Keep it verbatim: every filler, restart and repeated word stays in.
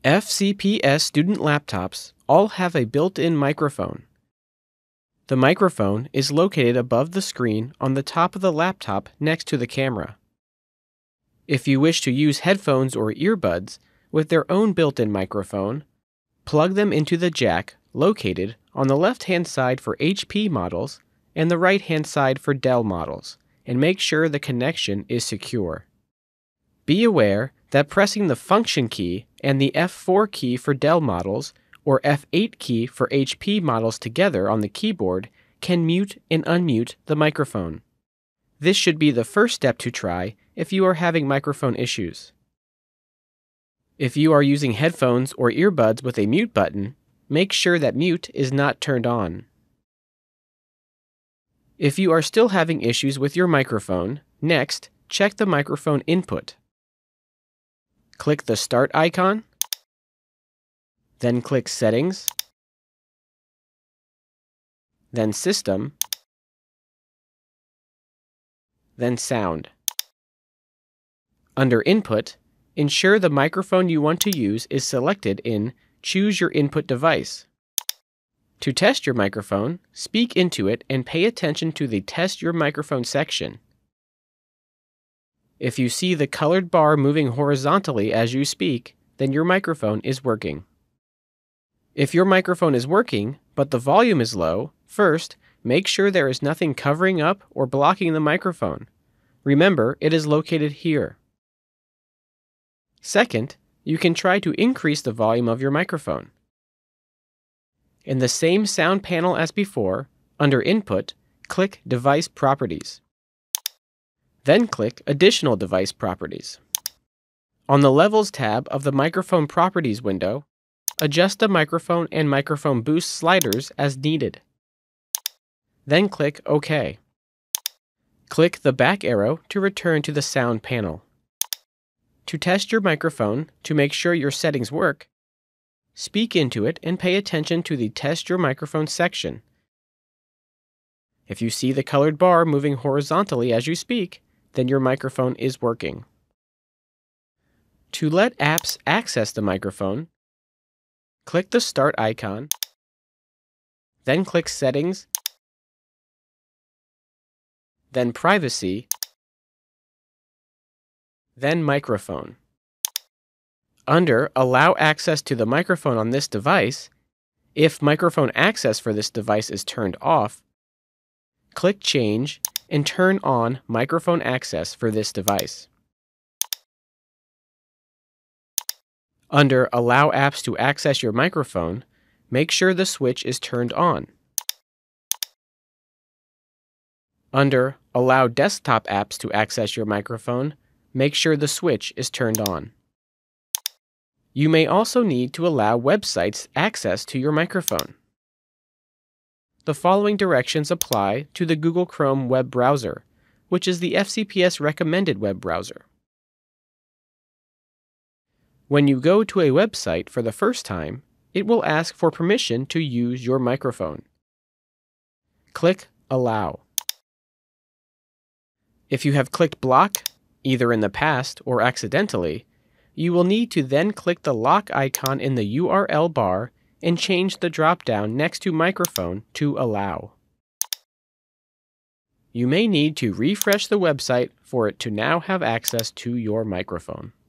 F C P S student laptops all have a built-in microphone. The microphone is located above the screen on the top of the laptop next to the camera. If you wish to use headphones or earbuds with their own built-in microphone, plug them into the jack located on the left-hand side for H P models and the right-hand side for Dell models, and make sure the connection is secure. Be aware that pressing the function key and the F four key for Dell models or F eight key for H P models together on the keyboard can mute and unmute the microphone. This should be the first step to try if you are having microphone issues. If you are using headphones or earbuds with a mute button, make sure that mute is not turned on. If you are still having issues with your microphone, next, check the microphone input. Click the Start icon, then click Settings, then System, then Sound. Under Input, ensure the microphone you want to use is selected in Choose Your Input Device. To test your microphone, speak into it and pay attention to the Test Your Microphone section. If you see the colored bar moving horizontally as you speak, then your microphone is working. If your microphone is working, but the volume is low, first, make sure there is nothing covering up or blocking the microphone. Remember, it is located here. Second, you can try to increase the volume of your microphone. In the same sound panel as before, under Input, click Device Properties. Then click Additional Device Properties. On the Levels tab of the Microphone Properties window, adjust the microphone and microphone boost sliders as needed. Then click OK. Click the back arrow to return to the Sound panel. To test your microphone to make sure your settings work, speak into it and pay attention to the Test Your Microphone section. If you see the colored bar moving horizontally as you speak, then your microphone is working. To let apps access the microphone, click the Start icon, then click Settings, then Privacy, then Microphone. Under Allow Access to the microphone on this device, if microphone access for this device is turned off, click Change and turn on microphone access for this device. Under Allow Apps to access your microphone, make sure the switch is turned on. Under Allow Desktop Apps to access your microphone, make sure the switch is turned on. You may also need to allow websites access to your microphone. The following directions apply to the Google Chrome web browser, which is the F C P S recommended web browser. When you go to a website for the first time, it will ask for permission to use your microphone. Click Allow. If you have clicked Block, either in the past or accidentally, you will need to then click the lock icon in the U R L bar and change the drop-down next to Microphone to Allow. You may need to refresh the website for it to now have access to your microphone.